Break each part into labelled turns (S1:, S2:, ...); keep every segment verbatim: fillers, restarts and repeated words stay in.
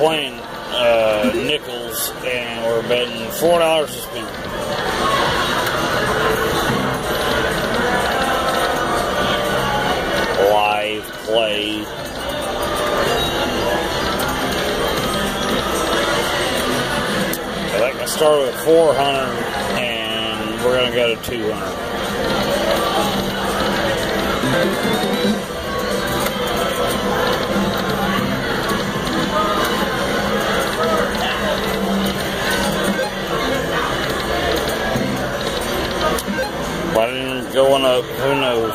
S1: playing uh, nickels, and we're betting four dollars a spin. Live play. I think I started with four hundred, and we're gonna go to two hundred. Why didn't it go on up? Who knows?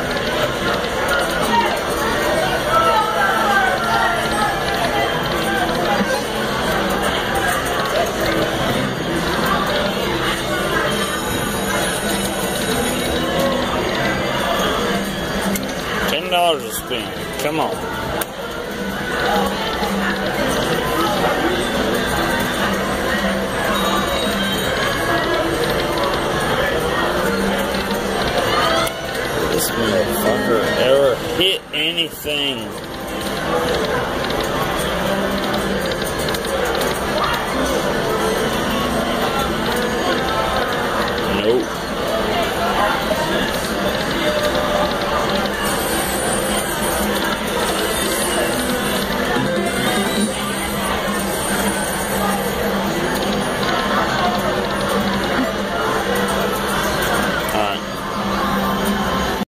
S1: Ten dollars a spin. Come on. This motherfucker ever hit anything?